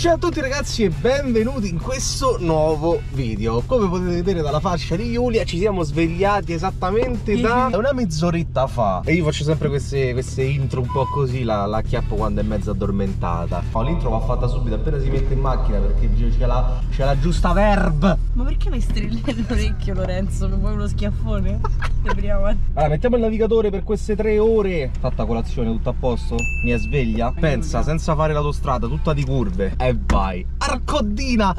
Ciao a tutti ragazzi e benvenuti in questo nuovo video. Come potete vedere dalla fascia di Giulia ci siamo svegliati esattamente da una mezz'oretta fa. E io faccio sempre queste intro un po' così, la acchiappo quando è mezza addormentata. L'intro va fatta subito appena si mette in macchina perché c'è la giusta verb. Ma perché mi strilli l'orecchio, Lorenzo? Mi vuoi uno schiaffone? Allora mettiamo il navigatore per queste 3 ore. Fatta colazione, tutto a posto? Mi è sveglia? Pensa, senza fare l'autostrada, tutta di curve. E vai. Arcoddina!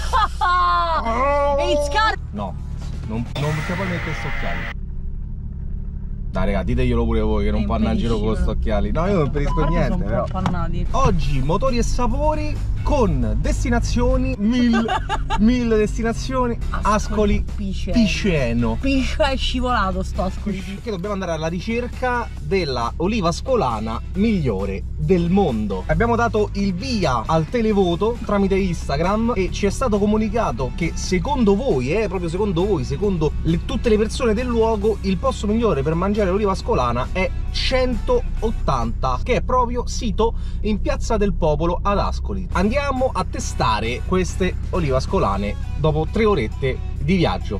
No, non perché poi mette sto occhiali. Dai raga, diteglielo pure voi che non può andare in giro con sto occhiali. No, io non perisco niente però. Oggi motori e sapori con destinazioni, mille destinazioni. Ascoli Piceno. Piscia è scivolato sto Ascoli. Che dobbiamo andare alla ricerca della oliva ascolana migliore del mondo. Abbiamo dato il via al televoto tramite Instagram e ci è stato comunicato che secondo voi, proprio secondo voi, secondo tutte le persone del luogo, il posto migliore per mangiare l'oliva ascolana è 180, che è proprio sito in Piazza del Popolo ad Ascoli. Andiamo a testare queste olive ascolane dopo 3 orette di viaggio.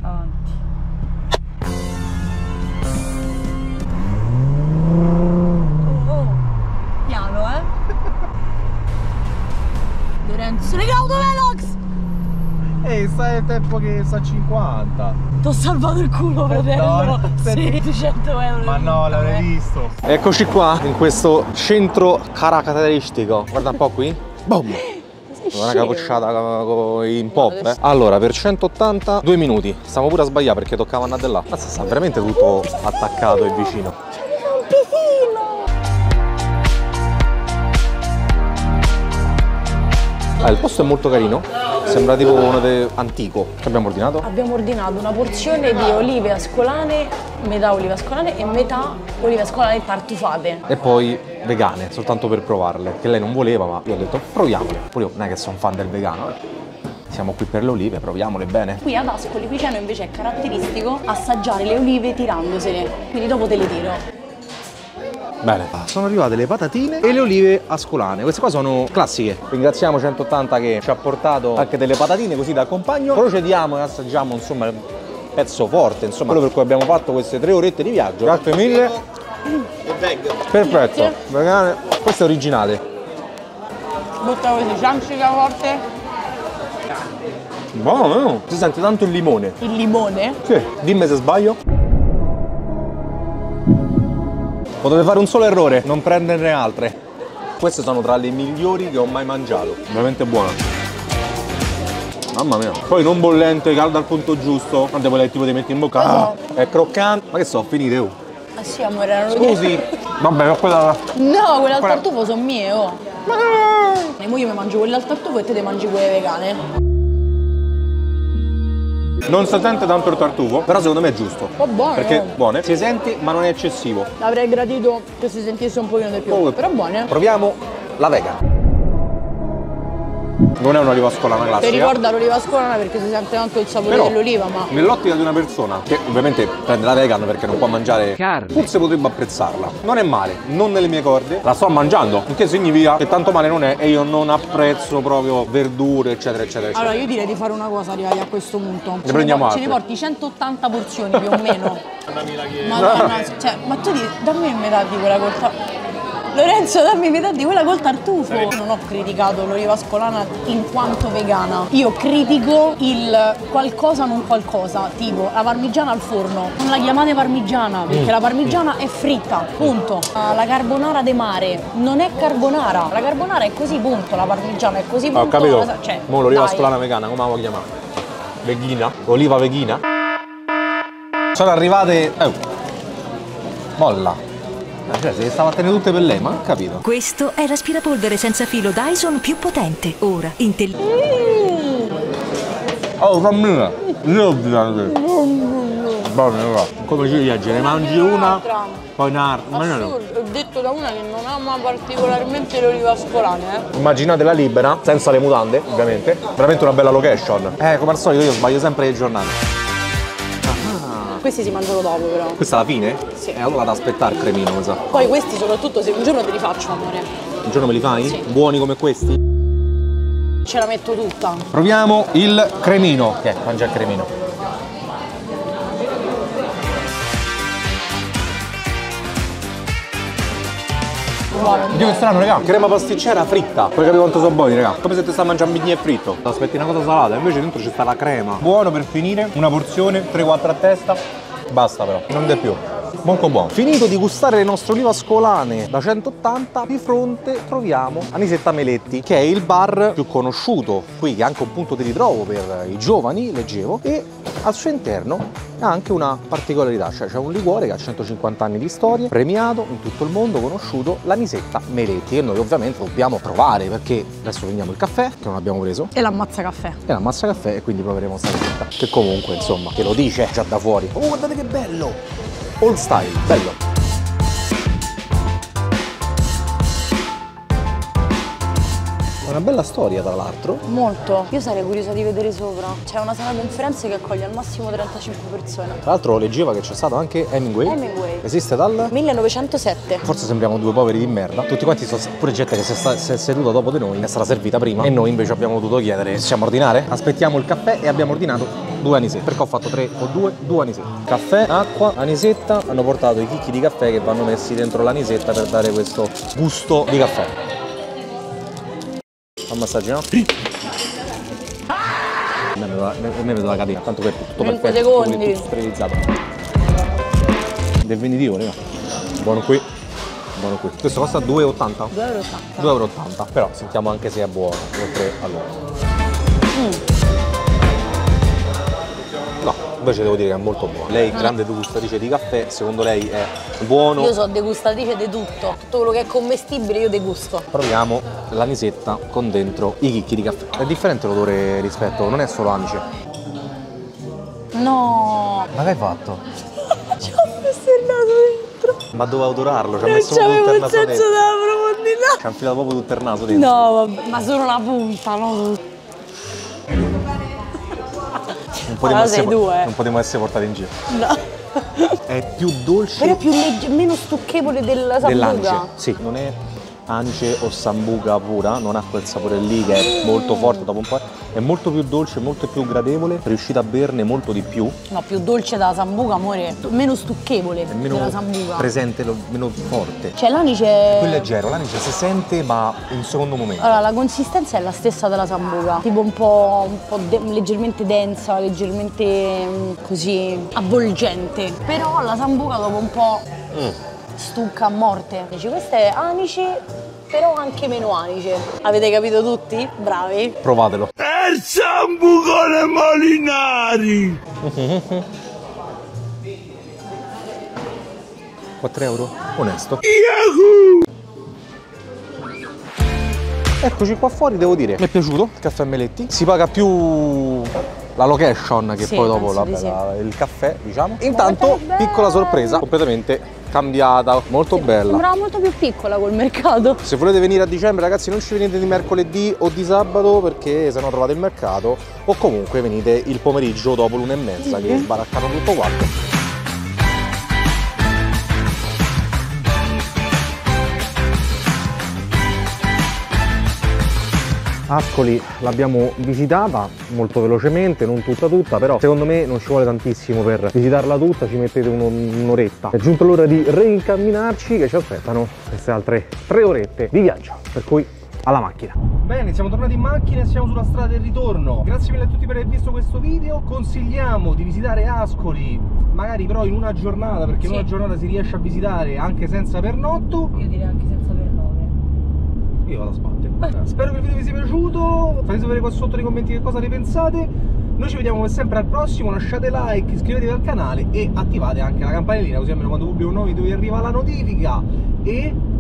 Piano, Lorenzo, raga, autovelox! Ehi, stai il tempo che sta a 50. T'ho salvato il culo, fratello. No, sì, 200 euro. Ma no, l'avrei visto. Eccoci qua in questo centro caratteristico. Guarda un po' qui. Boom! Una capocciata in pop. Allora, per 180, 2 minuti. Stiamo pure a sbagliare perché toccava andare da là. Ma sta veramente tutto attaccato e vicino. Il posto è molto carino, sembra tipo uno antico. Che abbiamo ordinato? Abbiamo ordinato una porzione di olive ascolane, metà olive ascolane e metà olive ascolane tartufate. E poi vegane, soltanto per provarle, che lei non voleva, ma io ho detto proviamole. Pure io non è che sono fan del vegano. Siamo qui per le olive, proviamole bene. Qui ad Ascoli Piceno invece è caratteristico assaggiare le olive tirandosele, quindi dopo te le tiro. Bene, sono arrivate le patatine e le olive ascolane. Queste qua sono classiche. Ringraziamo 180 che ci ha portato anche delle patatine così da accompagno. Procediamo e assaggiamo insomma il pezzo forte, insomma quello per cui abbiamo fatto queste 3 orette di viaggio. Grazie mille. Perfetto, vegane. Questo è originale. Butta così, ciancica forte. Buono, si sente tanto il limone. Il limone? Sì, dimmi se sbaglio. Potete fare un solo errore, non prenderne altre. Queste sono tra le migliori che ho mai mangiato. Veramente buona. Mamma mia. Poi non bollente, calda al punto giusto. Quante quelle tipo ti metti in bocca. È croccante. Ma che so, finite, oh. Ah sì, amore, erano Scusi. Vabbè, ho quella. No, quelle al tartufo sono mie, oh. E mo io mi mangio quelle al tartufo e te mangi quelle vegane. Non si sente tanto il tartufo, però secondo me è giusto. Oh, buono. Perché buone, si sente ma non è eccessivo. Avrei gradito che si sentisse un pochino di più, però buone. Proviamo la vegan. Non è un'oliva ascolana classica. Ti ricorda l'oliva ascolana perché si sente tanto il sapore dell'oliva, ma nell'ottica di una persona che ovviamente prende la vegan perché non può mangiare carne, forse potrebbe apprezzarla. Non è male, non nelle mie corde. La sto mangiando, il che significa che tanto male non è e io non apprezzo proprio verdure, eccetera, eccetera, eccetera. Allora io direi di fare una cosa arrivati a questo punto. Ne prendiamo altre. Ce ne porti 180 porzioni più o meno. Madonna, cioè, ma tu dammi metà di quella col Lorenzo, dammi metà di quella col tartufo. Non ho criticato l'oliva ascolana in quanto vegana. Io critico il qualcosa non qualcosa, tipo la parmigiana al forno. Non la chiamate parmigiana perché la parmigiana è fritta, punto. La carbonara de mare non è carbonara. La carbonara è così, punto. La parmigiana è così, punto. Ho capito. Cioè, mo l'oliva ascolana vegana, come la vuoi chiamare? Veghina? Oliva veghina? Sono arrivate. Molla. Cioè, se le stava a tenere tutte per lei, ma non ho capito. Questo è l'aspirapolvere senza filo Dyson più potente. Ora, Oh, fammi buono, come ci legge, ne mangi una, poi un'altra. Ho detto da una che non ama particolarmente le olive ascolane, Immaginate la libera, senza le mutande, ovviamente. Veramente una bella location. Come al solito io sbaglio sempre le giornate. Questi si mangiano dopo però. Questa è la fine? Sì. Allora da aspettare il cremino, mi sa. Poi questi soprattutto se un giorno te li faccio, amore. Un giorno me li fai? Sì. Buoni come questi? Ce la metto tutta. Proviamo il cremino. Mangia il cremino. Buono. Dio, che strano, raga. Crema pasticcera fritta. Poi capire quanto sono buoni, raga. Come se ti sta mangiando un bignè fritto. Aspetti una cosa salata, invece dentro c'è sta la crema. Buono per finire. Una porzione, 3-4 a testa. Basta però, non di più. Molto buono. Finito di gustare le nostre olive ascolane da 180, di fronte troviamo Anisetta Meletti, che è il bar più conosciuto qui, che è anche un punto di ritrovo per i giovani, leggevo, e al suo interno ha anche una particolarità, cioè c'è un liquore che ha 150 anni di storia, premiato in tutto il mondo, conosciuto, l'Anisetta Meletti, che noi ovviamente dobbiamo provare, perché adesso prendiamo il caffè, che non abbiamo preso, E l'ammazza caffè. e l'ammazza caffè, e quindi proveremo sta ricetta, che comunque, insomma, te lo dice già da fuori. Oh, guardate che bello! Old style, bello! È una bella storia, tra l'altro. Molto. Io sarei curiosa di vedere sopra. C'è una sala conferenze che accoglie al massimo 35 persone. Tra l'altro leggeva che c'è stato anche Hemingway. Hemingway. Esiste dal 1907. Forse sembriamo due poveri di merda. Tutti quanti sono pure gente che si è seduta dopo di noi, è stata servita prima, e noi invece abbiamo dovuto chiedere: possiamo ordinare? Aspettiamo il caffè, e abbiamo ordinato 2 anisette. Perché ho fatto 3 o 2 anisette. Caffè, acqua, anisetta. Hanno portato i chicchi di caffè che vanno messi dentro l'anisetta per dare questo gusto di caffè. Un massaggio, no? A me vedo la catena, tanto per tutto 5 perfetto, secondi. tutto sterilizzato. Definitivo, raga. Buono qui, buono qui. Questo costa 2,80? 2,80 €. 2,80 €, però sentiamo anche se è buono, oltre a loro. No, invece devo dire che è molto buono. Lei, grande degustatrice di caffè, secondo lei è buono? Io sono degustatrice di tutto. Tutto quello che è commestibile io degusto. Proviamo l'anisetta con dentro i chicchi di caffè. È differente l'odore rispetto, non è solo anice. No. Ma che hai fatto? Ci ho messo il naso dentro. Ma doveva odorarlo, ci ha Non messo tutto c'avevo il il naso senso dentro. della profondità. Ci ha infilato proprio tutto il naso dentro. No, vabbè. Ma solo la punta, no? Non potremmo essere portati in giro. No. È più dolce. Però è più meno stucchevole della dell'anice. sambuca. Sì, non è anice o sambuca pura, non ha quel sapore lì che è molto forte dopo un po'. È molto più dolce, molto più gradevole, riuscite a berne molto di più. No, più dolce della sambuca, amore. Meno stucchevole È meno della sambuca. presente, meno forte. Cioè l'anice... Più leggero, l'anice si sente ma in secondo momento. Allora, la consistenza è la stessa della sambuca. Tipo un po' leggermente densa, leggermente così avvolgente. Però la sambuca dopo un po' stucca a morte. Dici, questa è anice, però anche meno anice. Avete capito tutti? Bravi. Provatelo. È il sambucone Molinari! 4 €? Onesto. Yahoo! Eccoci qua fuori, devo dire, mi è piaciuto il caffè Meletti. Si paga più la location che Sì, poi dopo penso di sì. il caffè, diciamo. Intanto, piccola sorpresa, completamente cambiata, molto bella. Sembrava molto più piccola col mercato. Se volete venire a dicembre, ragazzi, non ci venite di mercoledì o di sabato, perché se no trovate il mercato, o comunque venite il pomeriggio dopo l'1:30 che sbaraccano tutto quanto. Ascoli l'abbiamo visitata molto velocemente, non tutta, però secondo me non ci vuole tantissimo per visitarla tutta, ci mettete un'oretta. È giunta l'ora di rincamminarci, che ci aspettano queste altre 3 orette di viaggio, per cui alla macchina. Bene, siamo tornati in macchina e siamo sulla strada del ritorno. Grazie mille a tutti per aver visto questo video. Consigliamo di visitare Ascoli, magari però in una giornata, perché in una giornata si riesce a visitare anche senza pernotto. Io direi anche senza pernove. Io vado a sbatte. Spero che il video vi sia piaciuto. Fate sapere qua sotto nei commenti che cosa ne pensate. Noi ci vediamo come sempre al prossimo. Lasciate like, iscrivetevi al canale e attivate anche la campanellina, così almeno quando pubblico un nuovo video vi arriva la notifica. E